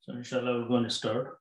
So inshallah, we're going to start.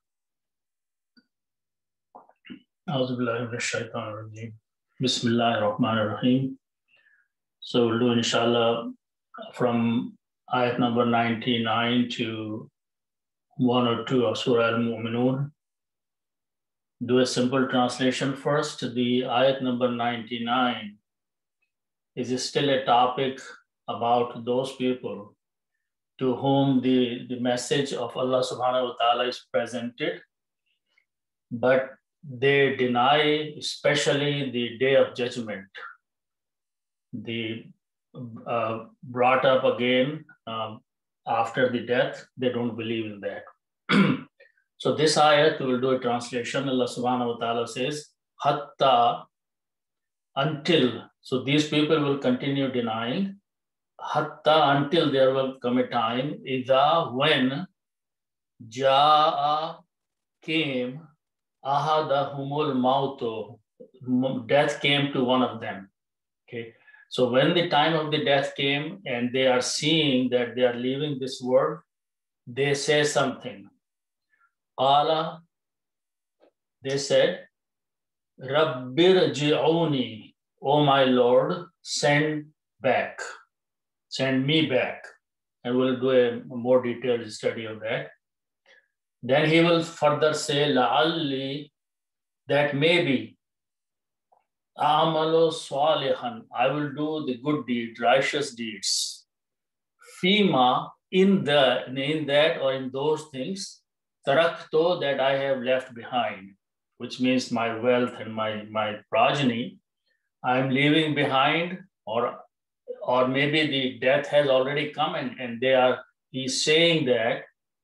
Bismillahirrahmanirrahim. So we'll do inshallah from ayat number 99 to 1 or 2 of Surah Al-Mu'minun. Do a simple translation first. The ayat number 99 is still a topic about those people to whom the message of Allah subhanahu wa ta'ala is presented, but they deny especially the day of judgment. The brought up again after the death, they don't believe in that. So this ayat, we will do a translation. Allah subhanahu wa ta'ala says, hatta, until. So these people will continue denying. Hatta, until there will come a time, idha, when, ja'a, came, ahadahumul mautu, death came to one of them. Okay. So when the time of the death came and they are seeing that they are leaving this world, they say something. Qala, they said, Rabbir ji'uni, O my Lord, send back. Send me back. And we'll do a more detailed study of that. Then he will further say, la'alli, that maybe, a'malu salihan, I will do the good deeds, righteous deeds. Fima, in that or in those things, tarakto, that I have left behind, which means my wealth and my progeny, I am leaving behind, or maybe the death has already come and he's saying that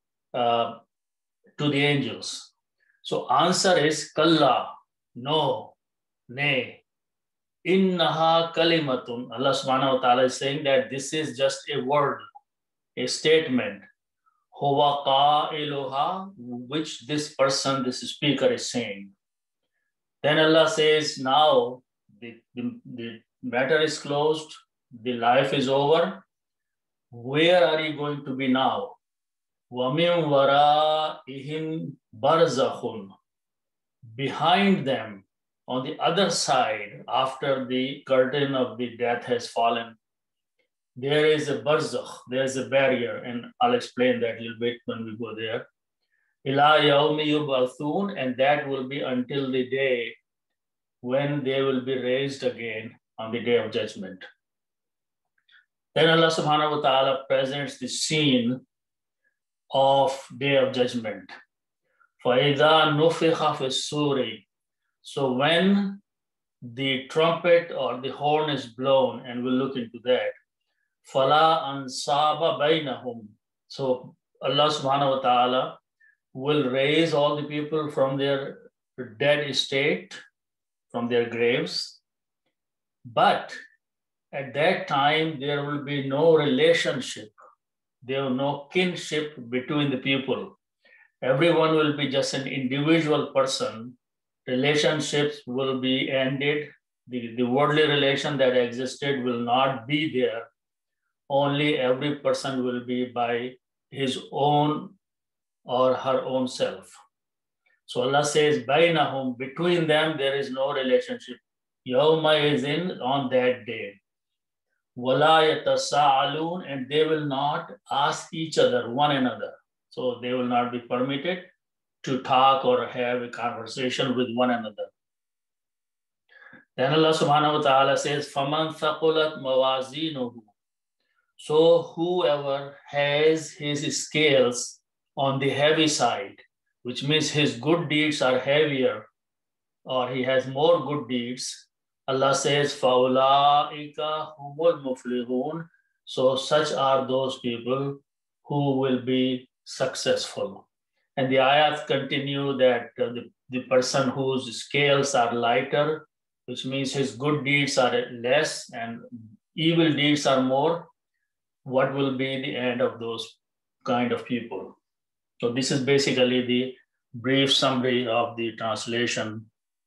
to the angels. So answer is kalla, no, nay. Innaha kalimatun. Allah subhanahu wa ta'ala is saying that this is just a word, a statement. Huwa qailuha, which this person, this speaker is saying. Then Allah says, now the matter is closed, the life is over. Where are you going to be now? وَمِن وَرَائِهِمْ بَرْزَخٌ. Behind them, on the other side, after the curtain of the death has fallen, there is a barzakh, there is a barrier, and I'll explain that a little bit when we go there. إِلَى يَوْمِ يُبْعَثُونَ, and that will be until the day when they will be raised again on the day of judgment. Then Allah subhanahu wa ta'ala presents the scene of day of judgment. فَإِذَا نُفِخَ فِي السُّورِ. So when the trumpet or the horn is blown, and we'll look into that, فَلَا أَنْصَابَ بَيْنَهُمْ. So Allah subhanahu wa ta'ala will raise all the people from their dead state, from their graves. But at that time, there will be no relationship. There will be no kinship between the people. Everyone will be just an individual person. Relationships will be ended. The worldly relation that existed will not be there. Only every person will be by his own or her own self. So Allah says, bainahum, between them there is no relationship. Yawma izin, on that day. Wala yatasa'alun, and they will not ask each other, one another. So they will not be permitted to talk or have a conversation with one another. Then Allah subhanahu wa ta'ala says, faman thaqulat mawazinuhu. So whoever has his scales on the heavy side, which means his good deeds are heavier, or he has more good deeds, Allah says, فَأُولَٰئِكَ هُمُ الْمُفْلِحُونَ. So such are those people who will be successful. And the ayat continue that the person whose scales are lighter, which means his good deeds are less and evil deeds are more, what will be the end of those kind of people? So this is basically the brief summary of the translation.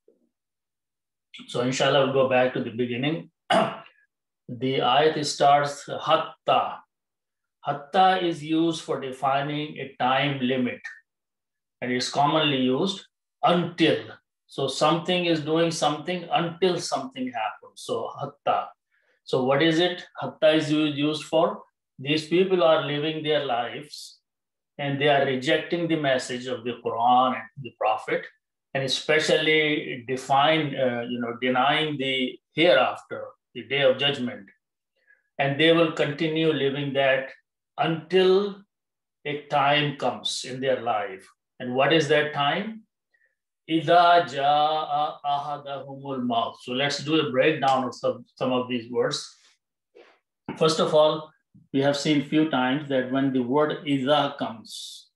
So inshallah, we'll go back to the beginning. The ayat starts hatta. Hatta is used for defining a time limit, and it's commonly used until. So something is doing something until something happens. So hatta. So what is it? Hatta is used for these people are living their lives and they are rejecting the message of the Quran and the Prophet, and especially denying the hereafter, the day of judgment. And they will continue living that until a time comes in their life. And what is that time? إِذَا جَاءَ أَحَدَهُمُ الْمَوْتُ. So let's do a breakdown of some of these words. First of all, we have seen a few times that when the word إِذَا comes,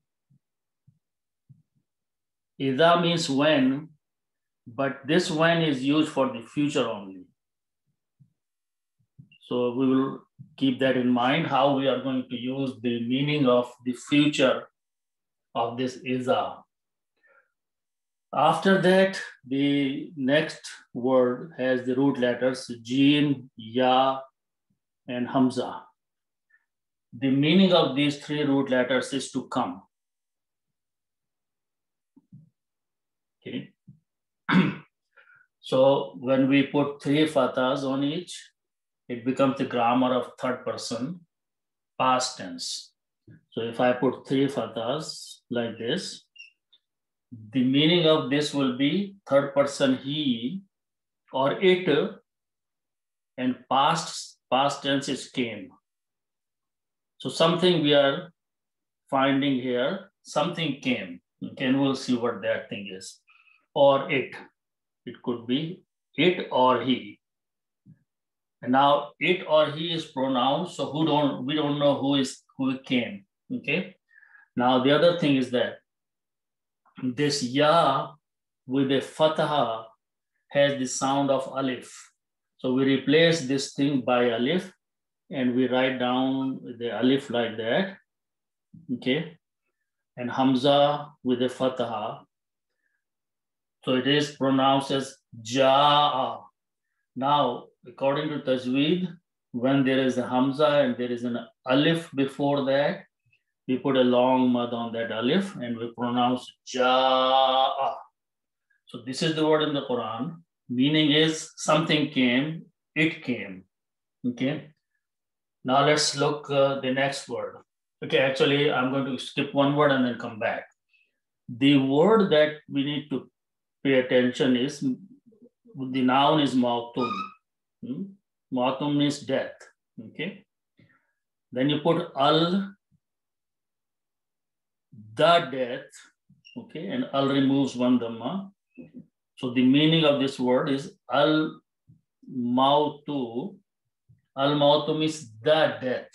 إِذَا means when, but this when is used for the future only. So we will keep that in mind, how we are going to use the meaning of the future of this إِذَا. After that, the next word has the root letters Jin, Ya, and Hamza. The meaning of these three root letters is to come. Okay. So when we put three fathas on each, it becomes the grammar of third person past tense. So if I put three fathas like this, the meaning of this will be third person he or it, and past tense is came. So something we are finding here, something came. Okay, and we'll see what that thing is. Or it could be it or he. And now it or he is pronouns, so we don't know who came. Okay. Now the other thing is that this ya with a fatha has the sound of alif. So we replace this thing by alif and we write down the alif like that. Okay. And hamza with a fatha. So it is pronounced as ja'a. Now, according to Tajweed, when there is a hamza and there is an alif before that, we put a long mad on that alif and we pronounce ja'a. So this is the word in the Quran. Meaning is something came, it came. Okay. Now let's look the next word. Okay, actually I'm going to skip one word and then come back. The word that we need to pay attention is, the noun is mautum. Mautum means death. Okay. Then you put al, the death. Okay, and al removes one dhamma. So the meaning of this word is al mautu. Al mautu means the death.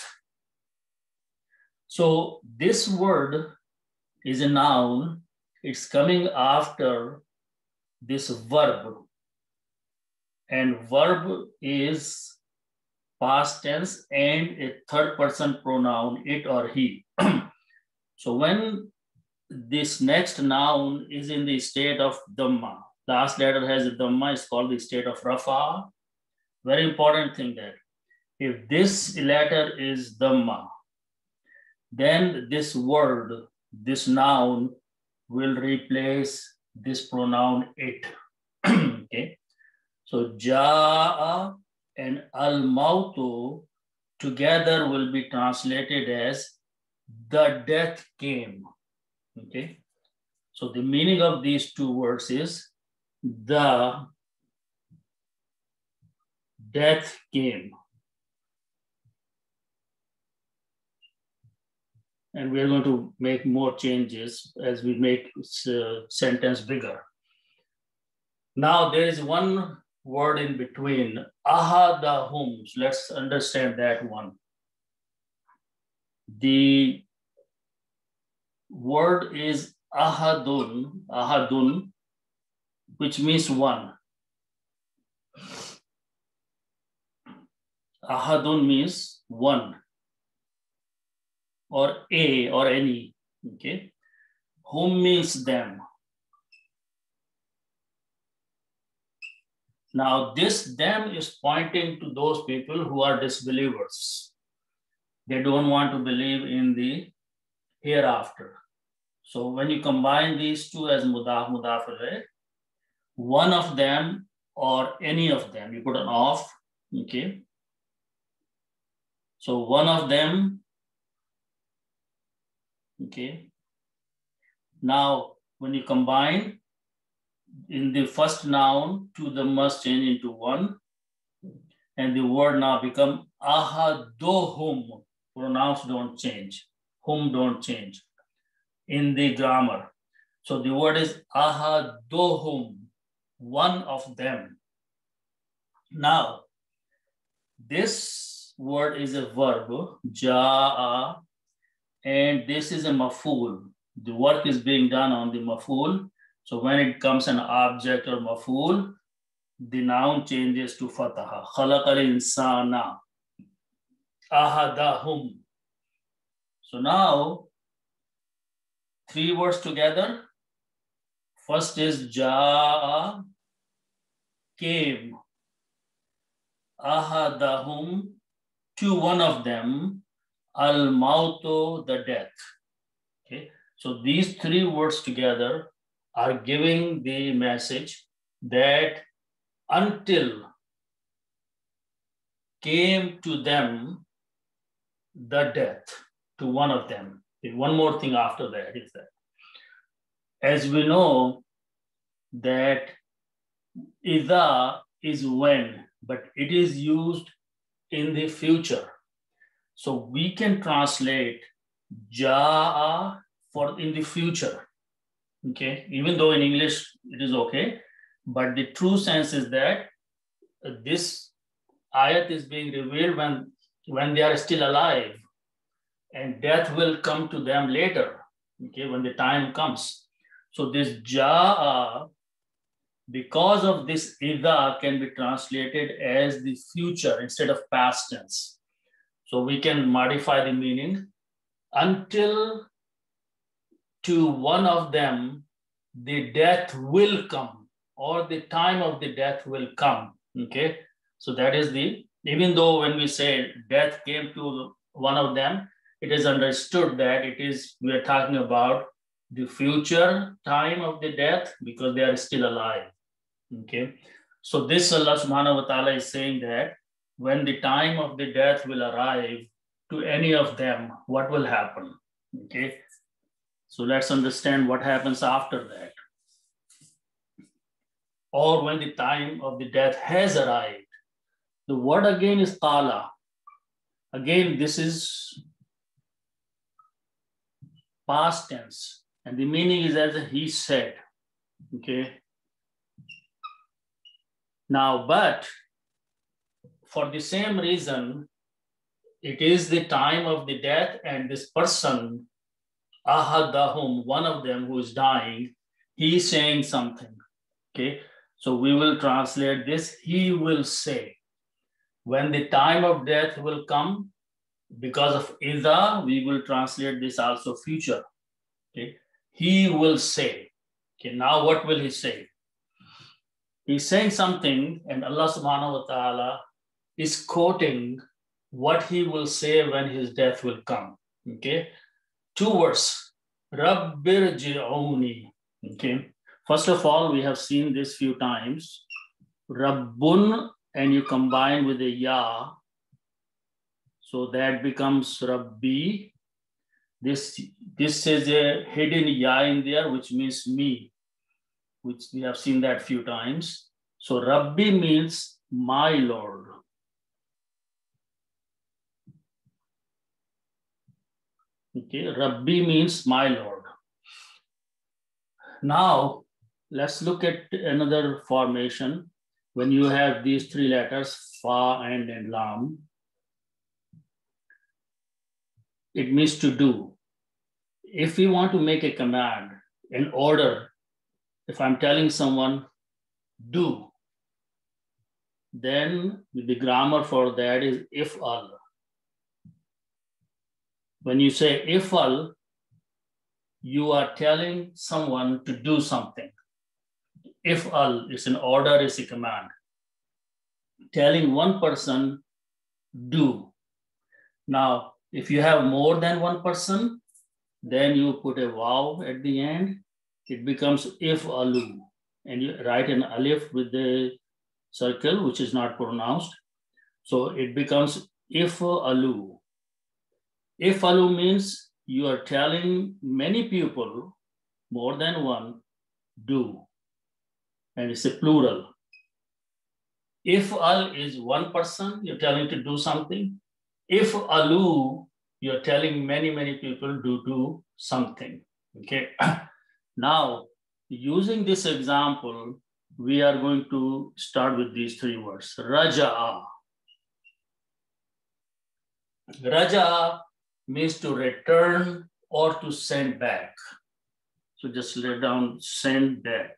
So this word is a noun. It's coming after this verb. And verb is past tense and a third person pronoun, it or he. So when this next noun is in the state of dhamma, last letter has a dhamma, it's called the state of rafa. Very important thing that if this letter is dhamma, then this word, this noun will replace this pronoun it. Okay. So ja'a and al-mautu together will be translated as the death came. Okay. So the meaning of these two words is the death came. And we are going to make more changes as we make sentence bigger. Now there is one word in between, ahadahum. Let's understand that one. The word is ahadun, which means one. Ahadun means one, or a, or any. Okay. Hum means them. Now this them is pointing to those people who are disbelievers. They don't want to believe in the hereafter. So when you combine these two as mudaf, mudaf alayh, one of them or any of them, you put an off, okay? So one of them, okay? Now, when you combine in the first noun, two of them must change into one, and the word now become ahadohum. Pronouns don't change, hum don't change in the grammar. So the word is ahadohum, one of them. Now, this word is a verb, ja'a, and this is a maf'ul. The work is being done on the maf'ul. So when it comes an object or maf'ul, the noun changes to fataha. Khalaqal insana, ahadahum. So now, three words together. First is ja'a, came. Ahadahum, to one of them. Al-mautu, the death. Okay, so these three words together are giving the message that until came to them the death, to one of them. And one more thing after that is that, as we know that idha is when, but it is used in the future. So we can translate ja'a for in the future, okay? Even though in English it is okay, but the true sense is that this ayat is being revealed when they are still alive, and death will come to them later, okay, when the time comes. So this ja'a, because of this idha, can be translated as the future instead of past tense. So we can modify the meaning. Until to one of them, the death will come, or the time of the death will come, okay? So that is the, even though when we say death came to one of them, it is understood that it is, we are talking about the future time of the death because they are still alive, okay? So this Allah subhanahu wa ta'ala is saying that when the time of the death will arrive to any of them, what will happen, okay? So let's understand what happens after that. Or when the time of the death has arrived. The word again is qala. Again, this is past tense, and the meaning is as he said, okay? Now, but for the same reason, it is the time of the death, and this person, ahadahum, one of them who is dying, he is saying something, okay? So we will translate this, he will say. When the time of death will come, because of idha, we will translate this also future, okay? He will say, okay, now what will he say? He's saying something, and Allah subhanahu wa ta'ala is quoting what he will say when his death will come, okay? Two words, Rabbir ji'uni, okay? First of all, we have seen this few times, Rabbun, and you combine with a ya, so that becomes Rabbi. This is a hidden ya in there, which means me, which we have seen that few times. So Rabbi means my Lord. Okay, Rabbi means my Lord. Now, let's look at another formation. When you have these three letters, fa and lam, it means to do. If we want to make a command, an order, if I'm telling someone, do, then the grammar for that is if'al. When you say if'al, you are telling someone to do something. If'al is an order, is a command. Telling one person, do. Now, If you have more than one person, then you put a vav at the end. It becomes if alu. And you write an alif with the circle, which is not pronounced. So it becomes if alu. If alu means you are telling many people, more than one, do. And it's a plural. If al is one person, you're telling to do something. If alu, you're telling many people to do something. Okay. Now, using this example, we are going to start with these three words. Raja'a. Raja'a means to return or to send back. So just lay down, send back.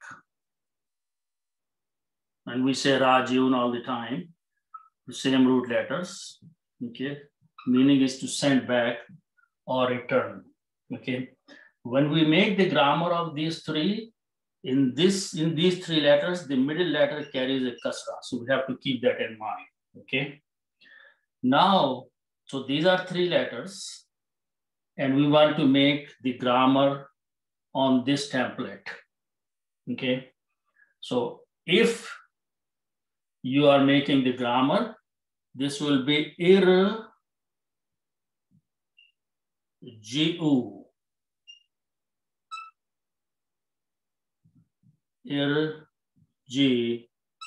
And we say Rajiun all the time, the same root letters. Okay. Meaning is to send back or return. Okay. When we make the grammar of these three, in these three letters, the middle letter carries a kasra. So we have to keep that in mind. Okay. Now, so these are three letters, and we want to make the grammar on this template. Okay. So if you are making the grammar, this will be irji'u. Irji'u.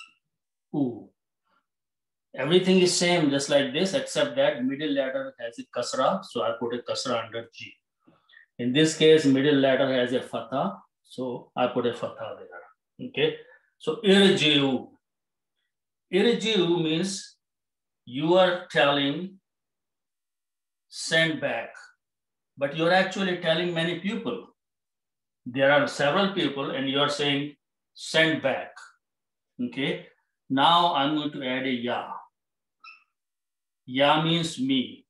Everything is same, just like this, except that middle letter has a kasra, so I put a kasra under G. In this case, middle letter has a fatha, so I put a fatha there. Okay, so irji'u. Irji'u means you are telling send back, but you're actually telling many people. There are several people and you're saying send back. Okay, now I'm going to add a ya. Ya means me.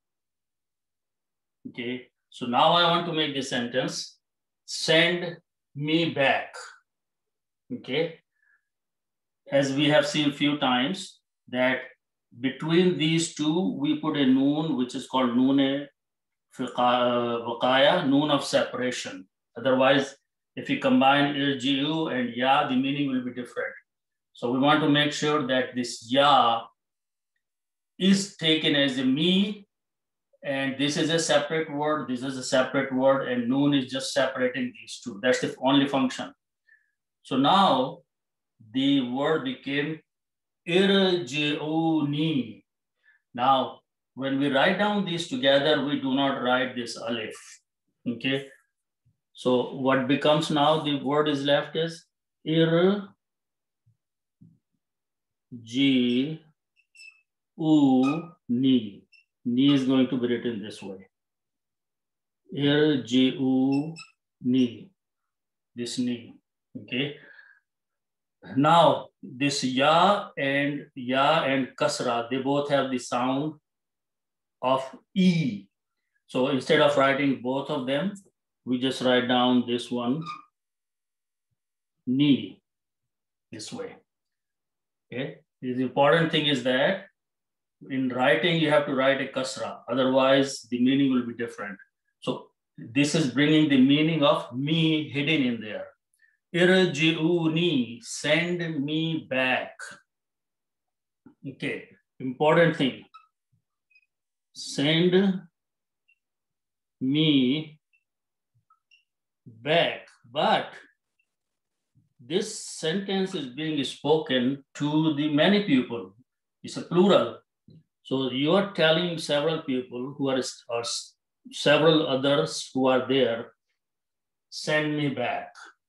Okay, so now I want to make the sentence, send me back. Okay, as we have seen a few times that between these two, we put a noon, which is called noon waqaya, noon of separation. Otherwise, if you combine irji'u and ya, the meaning will be different. So we want to make sure that this ya is taken as a me, and this is a separate word, this is a separate word, and noon is just separating these two. That's the only function. So now the word became irji'uni. Now, when we write down these together, we do not write this alif. Okay. So what becomes now, the word is left as irji'uni. Ni is going to be written this way. Irji'uni. This ni. Okay. Now, this ya and kasra, they both have the sound of E. So instead of writing both of them, we just write down this one, ni, this way. Okay. The important thing is that in writing, you have to write a kasra. Otherwise, the meaning will be different. So this is bringing the meaning of me hidden in there. Irji'uni, send me back. Okay, important thing. Send me back. But this sentence is being spoken to the many people. It's a plural. So you are telling several people who are, or several others who are there, send me back.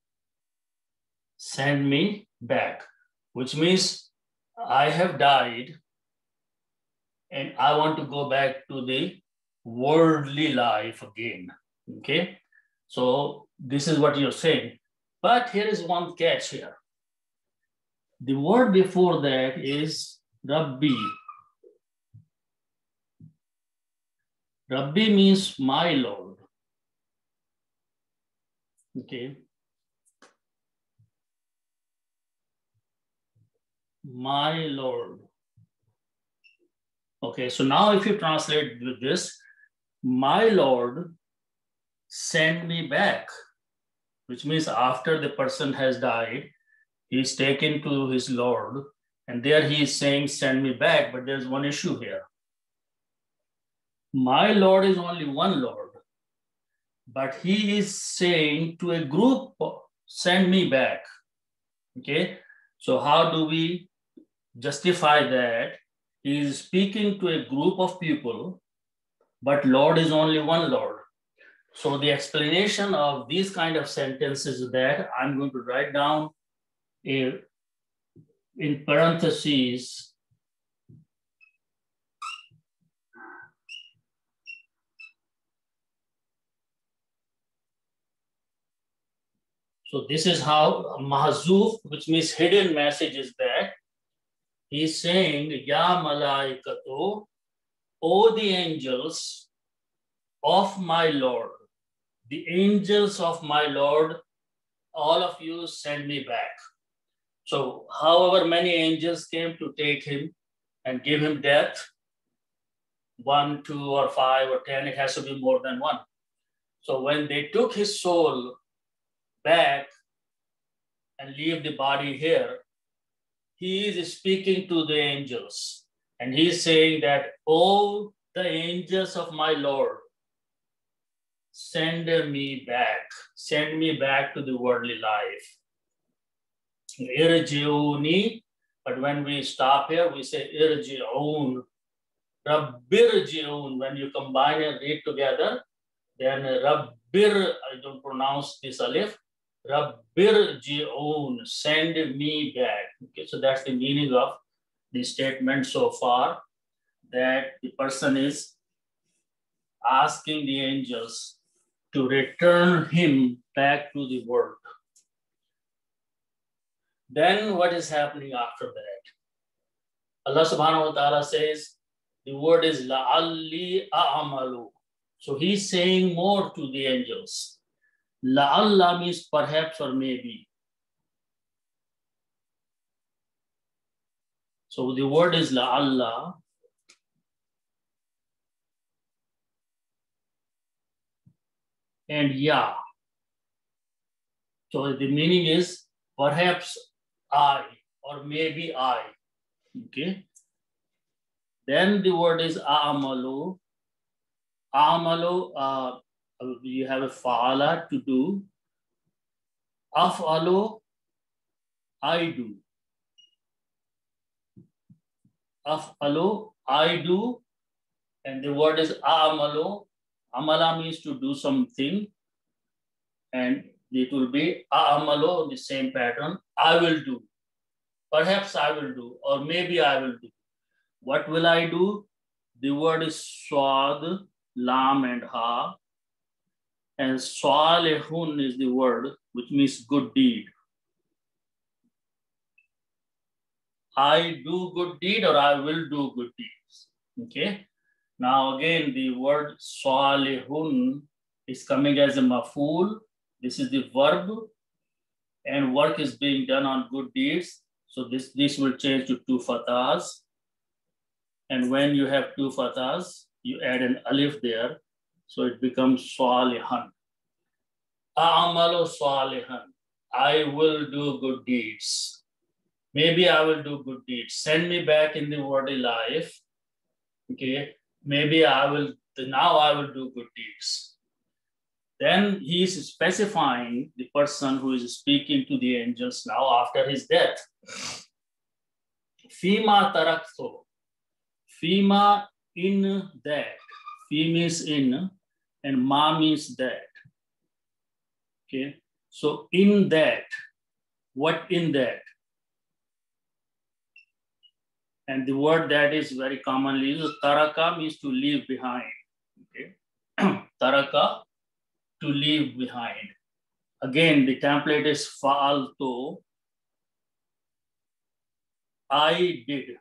Send me back, which means I have died and I want to go back to the worldly life again. Okay, so this is what you're saying. But here is one catch here. The word before that is Rabbi. Rabbi means my Lord. Okay. My Lord. Okay, so now if you translate with this, my Lord send me back, which means after the person has died, he is taken to his Lord, and there he is saying, send me back, but there's one issue here. My Lord is only one Lord, but he is saying to a group, send me back. Okay, so how do we justify that? He is speaking to a group of people, but Lord is only one Lord. So the explanation of these kind of sentences is that I'm going to write down in parentheses So this is how mahzuf, which means hidden message, is that he's saying, Ya malaikatu, O the angels of my Lord, the angels of my Lord, all of you send me back. So however many angels came to take him and give him death, 1, 2, or 5, or 10, it has to be more than one. So when they took his soul back and leave the body here, he is speaking to the angels. And he's saying that, oh, the angels of my Lord, send me back to the worldly life. Irji'uni, but when we stop here, we say irji'un. Rabbirji'un, when you combine and read together, then Rabbir, I don't pronounce this alif, Rabbirji'un, send me back. Okay, so that's the meaning of the statement so far, that the person is asking the angels to return him back to the world. Then what is happening after that? Allah subhanahu wa ta'ala says, the word is la'alli a'amalu. So he's saying more to the angels. La'alla means perhaps or maybe. So the word is la'alla. And yeah. So the meaning is perhaps I or maybe I. Okay. Then the word is a'amalu. A'amalu, you have a fa'ala, to do. Af'alu, I do. Af'alu, I do. And the word is a'amalu. Amala means to do something. And it will be a'amalu, the same pattern. I will do. Perhaps I will do. Or maybe I will do. What will I do? The word is swad, lam, and ha. And salihun is the word, which means good deed. I do good deed or I will do good deeds. Okay. Now again, the word salihun is coming as a maf'ul. This is the verb, and work is being done on good deeds. So this will change to 2 fathas. And when you have 2 fathas, you add an alif there. So it becomes salihan. A'amalu salihan. I will do good deeds. Maybe I will do good deeds. Send me back in the worldly life. Okay. Maybe now I will do good deeds. Then he is specifying the person who is speaking to the angels now after his death. Fima taraktu. Fima, in that. Fi means in, and ma means that. Okay. So in that. What in that? And the word that is very commonly used, taraka, means to leave behind. Okay. Taraka, to leave behind. Again, the template is fa'altu. I did.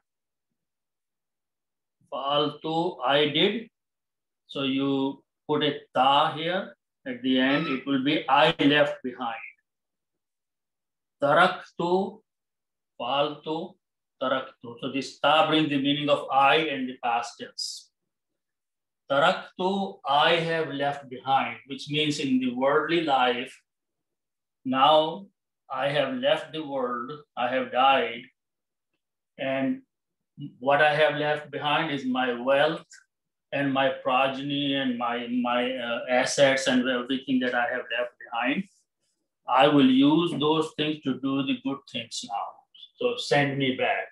Fa'altu, I did. So you put a ta here at the end. It will be I left behind. Taraktu, fa'altu, taraktu. So this ta brings the meaning of I and the past tense. Taraktu, I have left behind, which means in the worldly life, now I have left the world, I have died, and what I have left behind is my wealth and my progeny and my assets and everything that I have left behind. I will use those things to do the good things now. So send me back.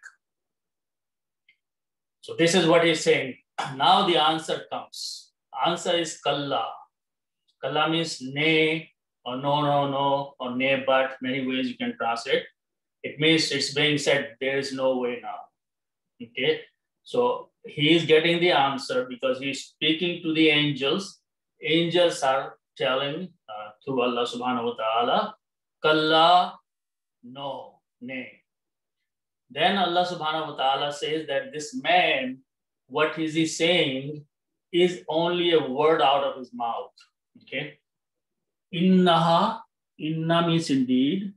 So this is what he's saying. Now the answer comes. Answer is kalla. Kalla means nay or no, or nay but. Many ways you can translate. It means it's being said there is no way now. Okay. So he is getting the answer because he's speaking to the angels. Angels are telling to Allah subhanahu wa ta'ala, kalla, no, nay. Then Allah subhanahu wa ta'ala says that this man, what is he saying is only a word out of his mouth. Okay. Innaha, inna means indeed.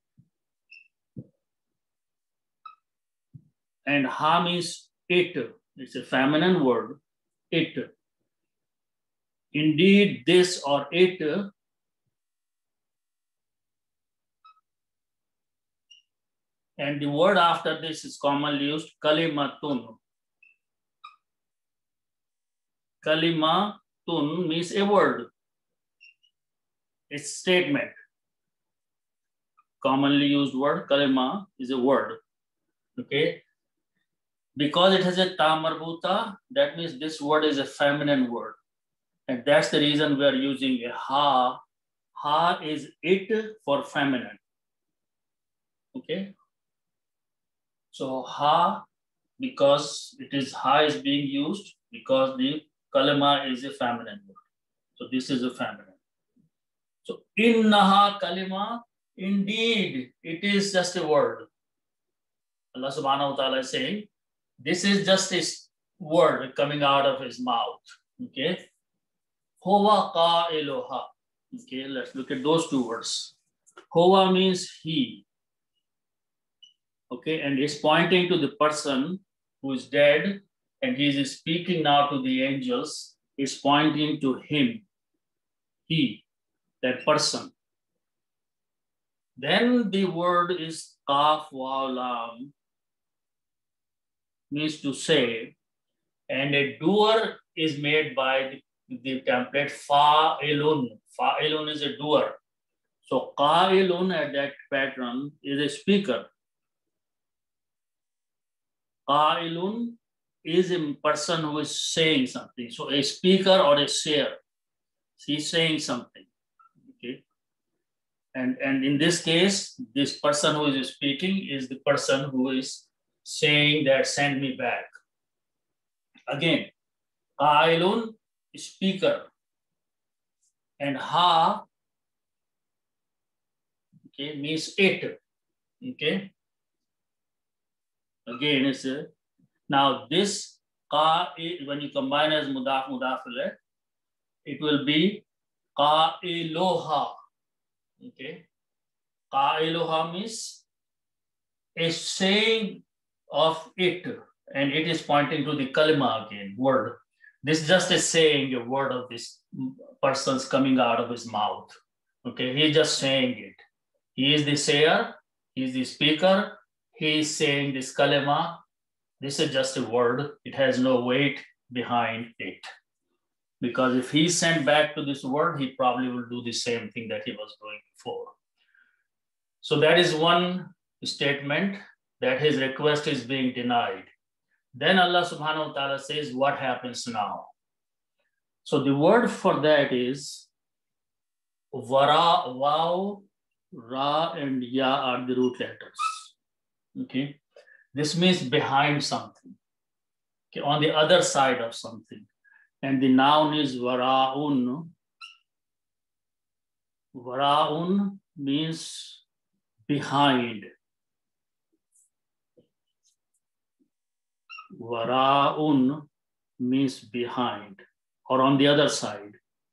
And ha means it. It's a feminine word. It. Indeed, this or it. And the word after this is commonly used, kalimatun. Kalimatun means a word. It's a statement. Commonly used word, kalima, is a word. Okay. Because it has a ta marbuta, that means this word is a feminine word. And that's the reason we are using a ha. Ha is it for feminine. Okay. So ha, because it is ha is being used because the kalima is a feminine word. So this is a feminine. So innaha kalima, indeed, it is just a word. Allah subhanahu wa ta'ala is saying, this is just a word coming out of his mouth. Okay. Huwa qailuha. Okay, let's look at those two words. Huwa means he. Okay, and he's pointing to the person who is dead, and he is speaking now to the angels. He's pointing to him. He, that person. Then the word is qaf wa lam, means to say, and a doer is made by the template fa'ilun. Fa'ilun is a doer. So qa'ilun at that pattern is a speaker. Qa'ilun is a person who is saying something. So a speaker or a sayer, he's saying something. Okay. And in this case, this person who is speaking is the person who is saying that send me back. Again, qa'ilun, speaker, and ha, okay, means it. Okay. Again, it's a, now this ka, when you combine as mudaf ilayh, it will be qa'iluha. Okay. Qa'iluha means a saying of it, and it is pointing to the kalima again, word. This is just a saying, a word of this person's coming out of his mouth. Okay, he's just saying it. He is the sayer, he is the speaker, he is saying this kalima. This is just a word. It has no weight behind it. Because if he's sent back to this world, he probably will do the same thing that he was doing before. So that is one statement, that his request is being denied. Then Allah subhanahu wa ta'ala says, what happens now? So the word for that is vara, waw, ra, and ya are the root letters. Okay. This means behind something. Okay, on the other side of something. And the noun is vara'un. Vara'un means behind. Vara'un means behind or on the other side.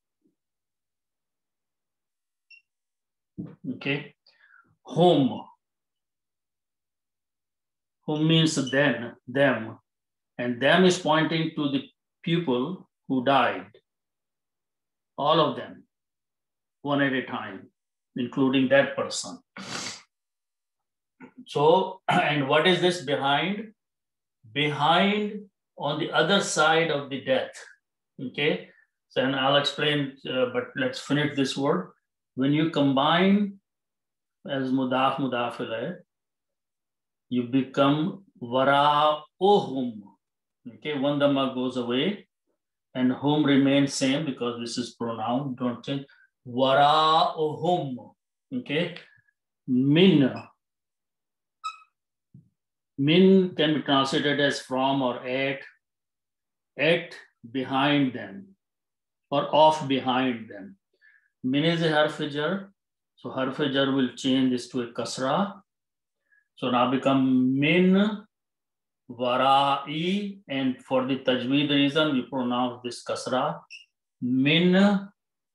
Okay. Hum. Hum means then, them. And them is pointing to the people who died. All of them, one at a time, including that person. So, and what is this behind? Behind on the other side of the death. Okay, so and I'll explain, but let's finish this word. When you combine as mudaf ilayh, you become wara'uhum. Okay, one dhamma goes away and hum remains same because this is pronoun, don't change. Wara'uhum. Okay, min can be translated as from or at behind them or off behind them. Min is a harf jar, so harf jar will change this to a kasra. So now become min wara'i, and for the tajweed reason we pronounce this kasra. Min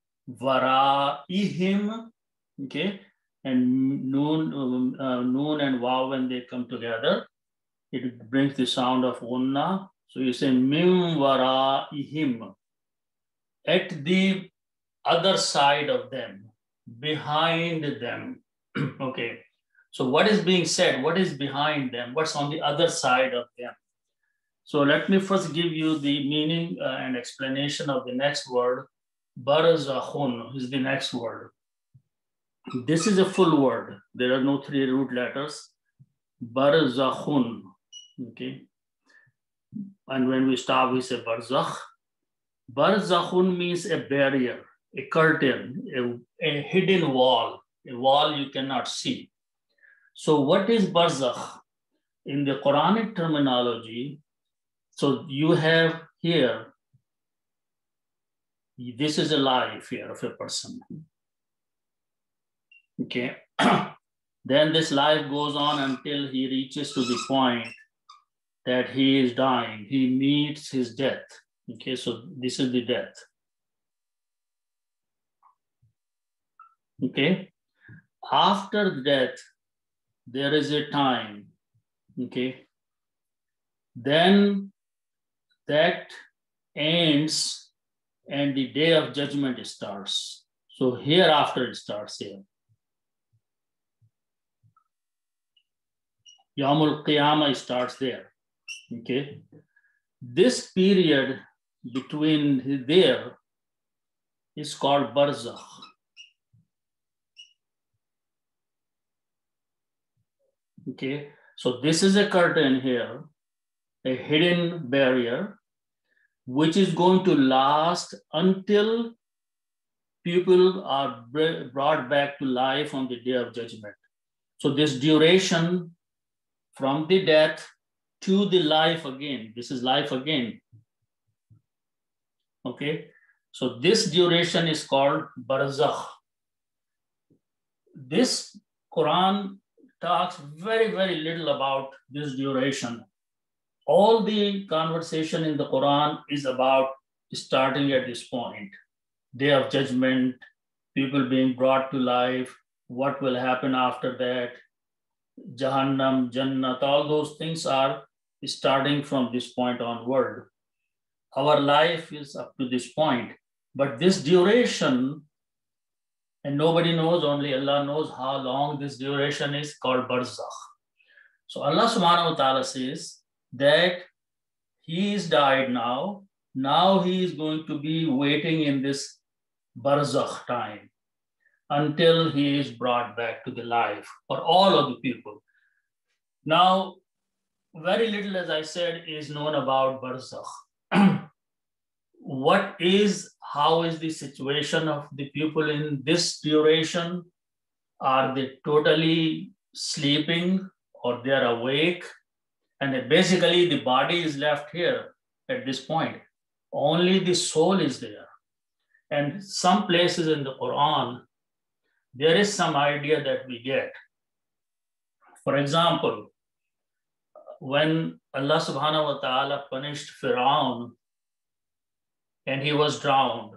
wara'ihim, okay, and noon and waw when they come together, it brings the sound of unna. So you say min wara'ihim, at the other side of them, behind them. Okay, so what is being said? What is behind them? What's on the other side of them? So let me first give you the meaning and explanation of the next word. Barzakhun is the next word. This is a full word. There are no three root letters. Barzakhun. Okay. And when we stop, we say barzakh. Barzakhun means a barrier, a curtain, a hidden wall, a wall you cannot see. So what is barzakh? In the Quranic terminology, so you have here, this is a life here of a person. Okay. Then this life goes on until he reaches to the point that he is dying. He meets his death. Okay, so this is the death. Okay. After death, there is a time. Okay. Then that ends and the day of judgment starts. So hereafter it starts here. Yawmul Qiyamah starts there. Okay. This period between there is called barzakh. Okay. So this is a curtain here, a hidden barrier, which is going to last until people are brought back to life on the day of judgment. So this duration from the death to the life again, this is life again. Okay, so this duration is called barzakh. This Quran talks very, very little about this duration. All the conversation in the Quran is about starting at this point, day of judgment, people being brought to life, what will happen after that, Jahannam, Jannat, all those things are starting from this point onward. Our life is up to this point, but this duration, and nobody knows, only Allah knows how long this duration is, called barzakh. So Allah subhanahu wa ta'ala says that he is died now. Now he is going to be waiting in this barzakh time until he is brought back to the life for all of the people. Now, very little, as I said, is known about barzakh. How is the situation of the people in this duration? Are they totally sleeping or they are awake? And basically the body is left here at this point. Only the soul is there. And some places in the Quran, there is some idea that we get. For example, when Allah subhanahu wa ta'ala punished Fir'aun and he was drowned.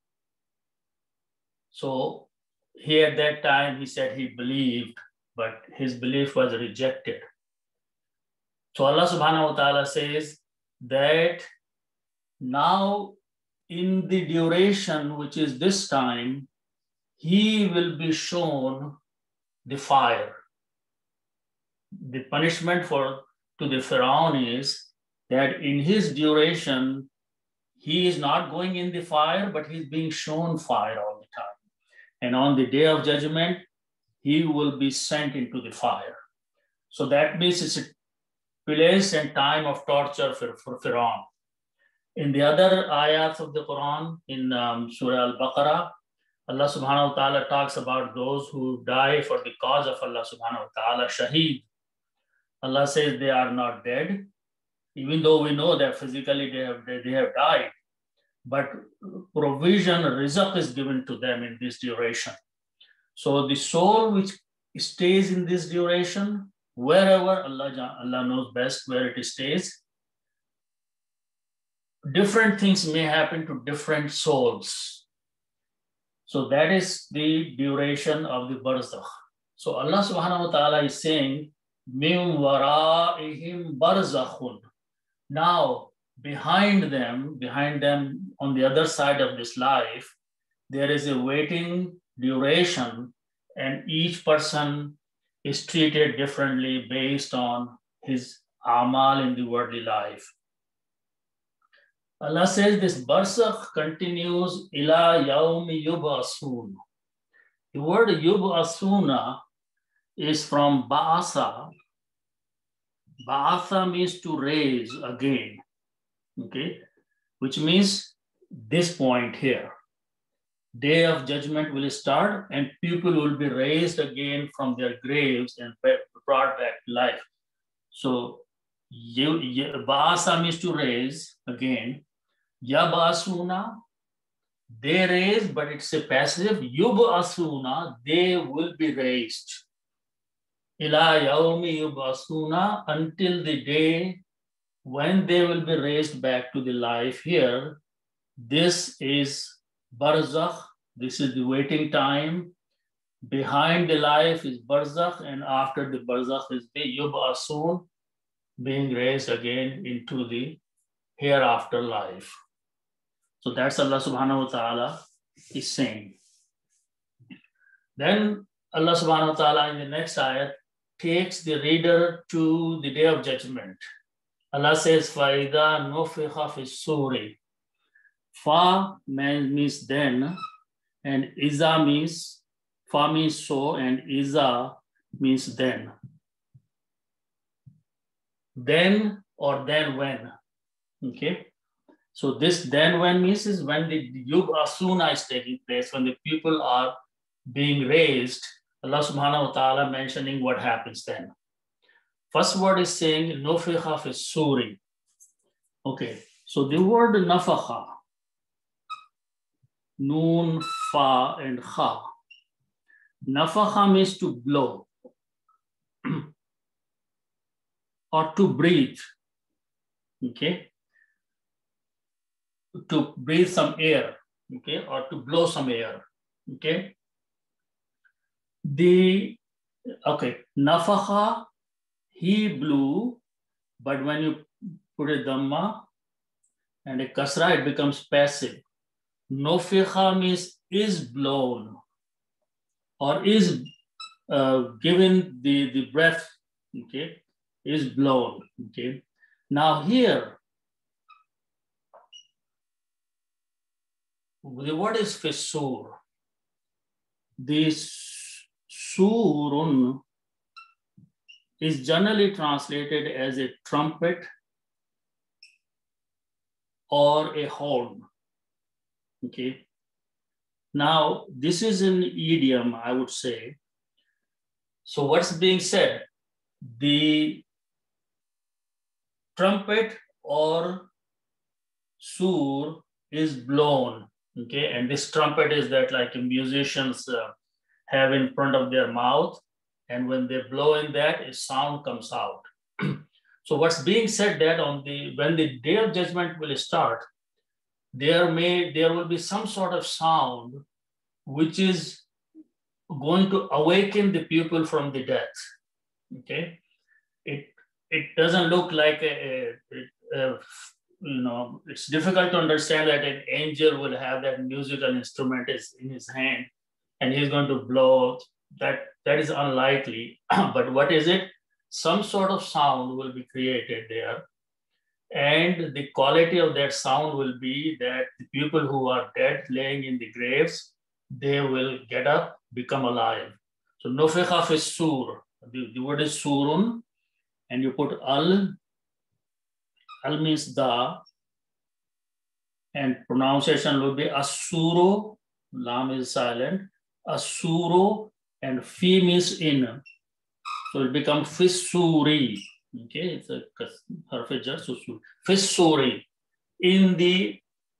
So he at that time, he said he believed, but his belief was rejected. So Allah subhanahu wa ta'ala says that now in the duration, which is this time, he will be shown the fire. The punishment to the Pharaoh is that in his duration, he is not going in the fire, but he's being shown fire all the time. And on the day of judgment, he will be sent into the fire. So that means it's a place and time of torture for Pharaoh. In the other ayats of the Quran, in Surah Al-Baqarah, Allah subhanahu wa ta'ala talks about those who die for the cause of Allah subhanahu wa ta'ala, shaheed. Allah says they are not dead, even though we know that physically they have died, but provision, rizq is given to them in this duration. So the soul which stays in this duration, wherever Allah knows best where it stays, different things may happen to different souls. So that is the duration of the barzakh. So Allah subhanahu wa ta'ala is saying, Min wara'ihim barzakhun. Now, behind them, on the other side of this life, there is a waiting duration, and each person is treated differently based on his amal in the worldly life. Allah says this barzakh continues ila yawmi yub'asun. The word yub'asuna is from ba'asa. Ba'asa means to raise again, okay? Which means this point here. Day of judgment will start and people will be raised again from their graves and brought back to life. So ba'asa means to raise again. Yab'asuna, they raise, but it's a passive. Yub'asuna, they will be raised. Ila yawmi yub'asuna, until the day when they will be raised back to the life here. This is barzakh. This is the waiting time. Behind the life is barzakh, and after the barzakh is the yub'asun, being raised again into the hereafter life. So that's Allah subhanahu wa ta'ala is saying. Then Allah subhanahu wa ta'ala in the next ayat takes the reader to the day of judgment. Allah says, فَإِذَا نُفِخَ فِي الصُّورِ. Fa means then, and Iza means, Fa means so, and Iza means then. Then or then when, okay? So this then when means is when the Yub'asuna is taking place, when the people are being raised. Allah subhanahu wa ta'ala mentioning what happens then. First word is saying nufikha fi suri. Okay, so the word nafakha, noon, fa, and kha. Nafakha means to blow or to breathe. Okay, to breathe some air, okay, or to blow some air, okay. Nafakha, he blew, but when you put a dhamma and a kasra, it becomes passive. Nufikha means is blown or is given the breath, okay, is blown, okay. Now here, the word is fissur. This surun is generally translated as a trumpet or a horn, okay. Now, this is an idiom, I would say. So what's being said? The trumpet or sur is blown, okay, and this trumpet is that like musicians have in front of their mouth, and when they blow in that, a sound comes out. So what's being said that when the day of judgment will start, there will be some sort of sound which is going to awaken the people from the death. Okay, it doesn't look like a it's difficult to understand that an angel will have that musical instrument in his hand and he's going to blow. That is unlikely. But what is it? Some sort of sound will be created there. And the quality of that sound will be that the people who are dead, laying in the graves, they will get up, become alive. So nufikha fi sur. The word is surun, and you put al. Al means the, and pronunciation will be asuro. Lam is silent. Asuro, and fi means in. So it becomes fissuri. Okay, it's a harfijar, so fissuri. In the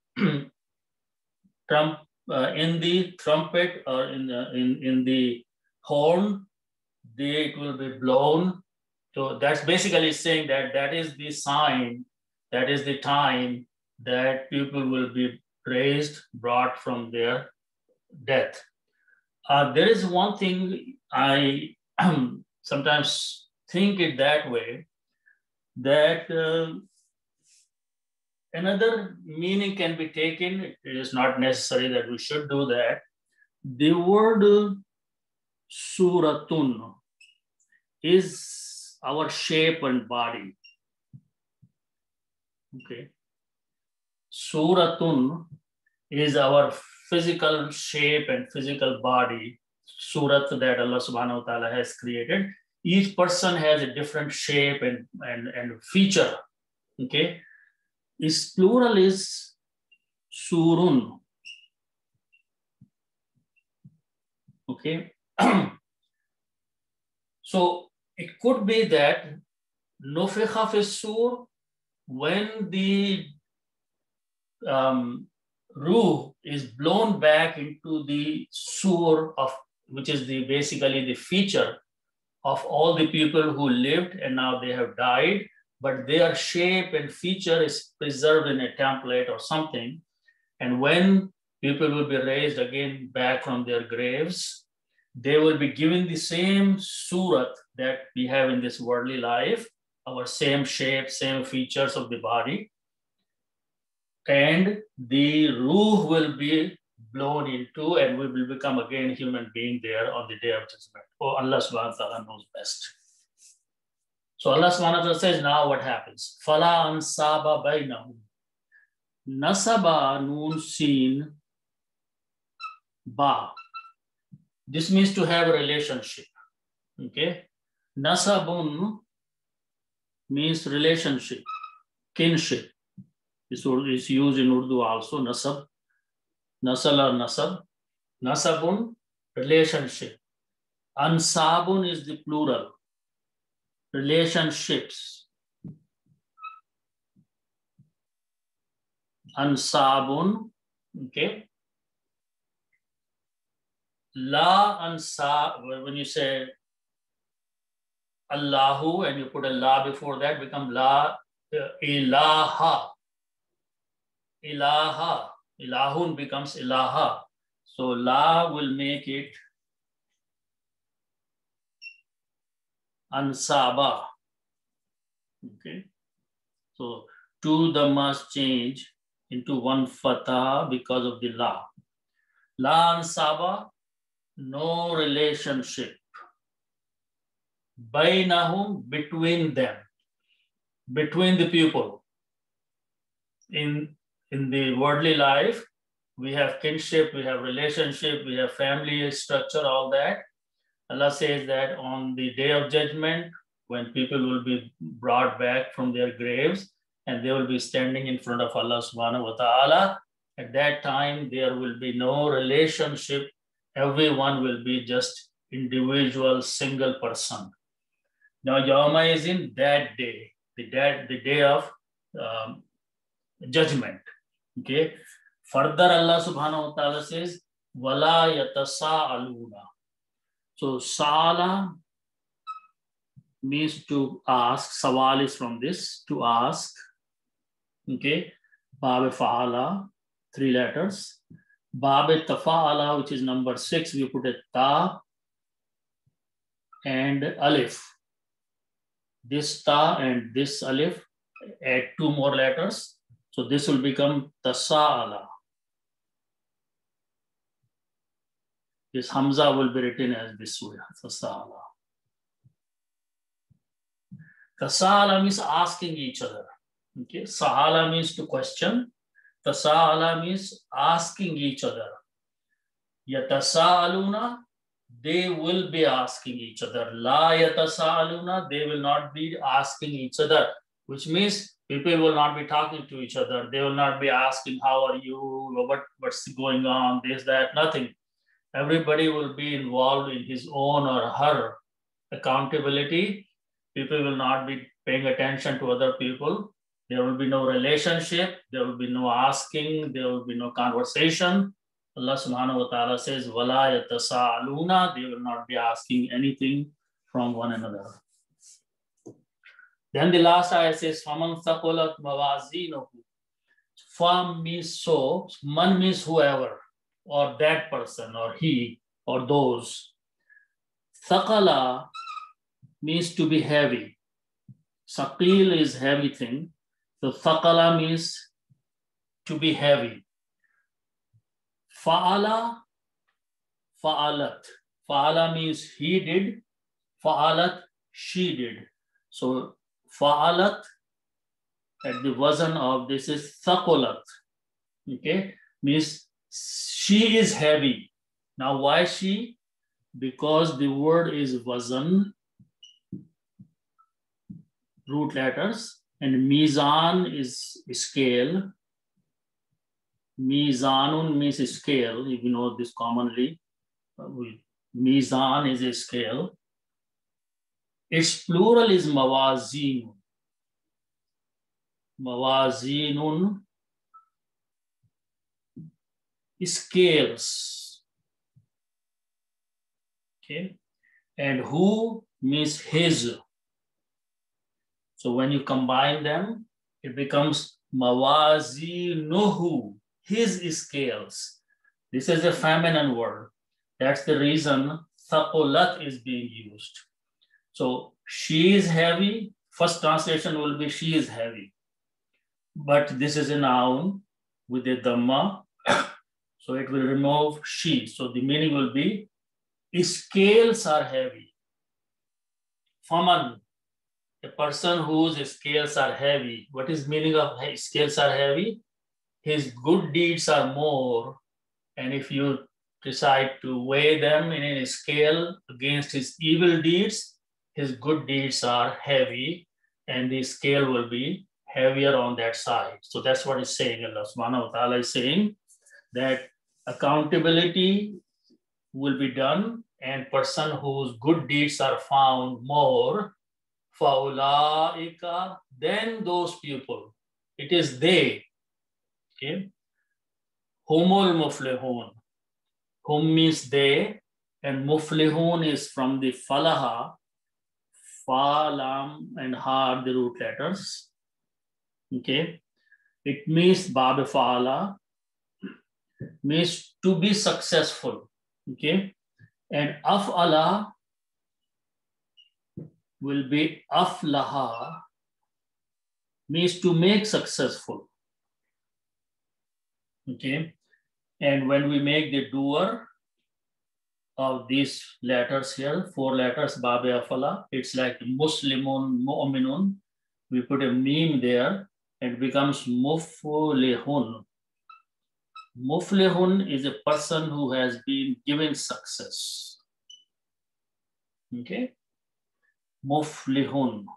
in the trumpet or in the horn, it will be blown. So that's basically saying that that is the sign, that is the time that people will be raised, brought from their death. There is one thing I sometimes think it that way, that another meaning can be taken. It is not necessary that we should do that. The word suratun is our shape and body. Okay. Suratun is our physical shape and physical body. Surat that Allah subhanahu wa ta'ala has created. Each person has a different shape and feature. Okay. Its plural is surun. Okay. So it could be that nufikha fi sur, when the ruh is blown back into the sur of, which is the basically the feature of all the people who lived and now they have died, but their shape and feature is preserved in a template or something. And when people will be raised again back from their graves, they will be given the same surat that we have in this worldly life, our same shape, same features of the body. And the ruh will be blown into, and we will become again human being there on the day of judgment. Oh, Allah subhanahu wa ta'ala knows best. So Allah subhanahu wa ta'ala says, now what happens? Fala ansaba bainahum. Nasaba nun sin ba. This means to have a relationship. Okay. Nasabun means relationship, kinship. This word is used in Urdu also, nasab, nasal or nasab. Nasabun, relationship. Ansabun is the plural, relationships. Ansabun, okay. La ansab, when you say Allahu and you put a la before that, become la ilaha. Ilaha. Ilahun becomes ilaha. So la will make it ansaba. Okay. So two the must change into one fatha because of the la. La ansaba, no relationship. Bainahum, between them, between the people. In the worldly life, we have kinship, we have relationship, we have family structure, all that. Allah says that on the day of judgment, when people will be brought back from their graves and they will be standing in front of Allah subhanahu wa ta'ala, at that time there will be no relationship. Everyone will be just individual, single person. Now Yawma is in that day, the day of judgment. Okay. Further, Allah subhanahu wa ta'ala says, Wala yatasa'aluna. So sala means to ask. Sawal is from this, to ask. Okay. Babe fa'ala, 3 letters. Babe tafa'ala, which is number 6, we put a ta and alif. This ta and this alif, add 2 more letters. So this will become tasa'ala. This Hamza will be written as this way, tasa'ala. Tasa'ala means asking each other. Okay, sa'ala means to question. Tasa'ala means asking each other. Yatasa'aluna, they will be asking each other. La yatasa'aluna, they will not be asking each other, which means people will not be talking to each other. They will not be asking, how are you? What's going on? This, that, nothing. Everybody will be involved in his own or her accountability. People will not be paying attention to other people. There will be no relationship. There will be no asking. There will be no conversation. Allah subhanahu wa ta'ala says, Wala yatasa'aluna, they will not be asking anything from one another. Then the last ayah says, Faman thaqulat mawazinuhu. Fam means so, man means whoever, or that person, or he, or those. Thaqala means to be heavy. Saqil is heavy thing. So thaqala means to be heavy. Fa'ala, fa'alat. Fa'ala means he did. Fa'alat, she did. So fa'alat, at the wazn of this is thaqulat. Okay, means she is heavy. Now why she? Because the word is wazn, root letters, and mizan is scale. Mizanun means scale, if you know this commonly. Mizan is a scale. Its plural is mawazin. Mawazinun, scales. Okay, and who means his. So when you combine them, it becomes mawazinuhu, his scales. This is a feminine word. That's the reason thaqulat is being used. So she is heavy. First translation will be she is heavy. But this is a noun with a dhamma. So it will remove she. So the meaning will be scales are heavy. Faman, a person whose scales are heavy. What is meaning of scales are heavy? His good deeds are more. And if you decide to weigh them in a scale against his evil deeds, his good deeds are heavy and the scale will be heavier on that side. So that's what it's saying. Allah subhanahu wa ta'ala is saying that accountability will be done and person whose good deeds are found more, faulaika, then those people. It is they. Okay. Humul muflihun. Hum means they, and muflihun is from the falaha. Fa, lam, and ha are the root letters. Okay. It means bab fa'ala, means to be successful. Okay. And af'ala will be aflaha, means to make successful. Okay. And when we make the doer of these letters here, 4 letters, Babe Afala, it's like Muslimun, Mu'minun. We put a meme there, and it becomes Muflihun. Muflihun is a person who has been given success. Okay? Muflihun.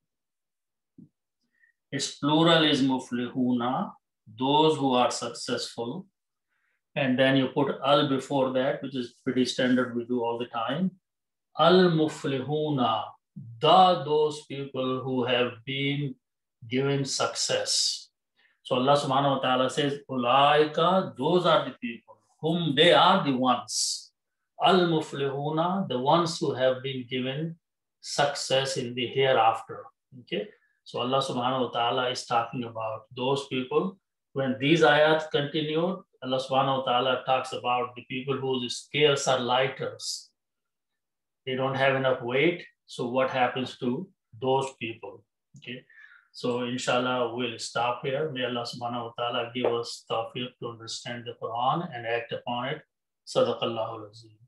Its plural is Muflihuna, those who are successful. And then you put al before that, which is pretty standard, we do all the time. Al muflihuna, those people who have been given success. So Allah subhanahu wa ta'ala says, Ulaika, those are the people, whom they are the ones. Al muflihuna, the ones who have been given success in the hereafter. Okay. So Allah subhanahu wa ta'ala is talking about those people. When these ayat continued, Allah subhanahu wa ta'ala talks about the people whose scales are lighters. They don't have enough weight. So what happens to those people? Okay. So inshallah, we'll stop here. May Allah subhanahu wa ta'ala give us tawfiq to understand the Quran and act upon it. Sadaqallahu al-Azim.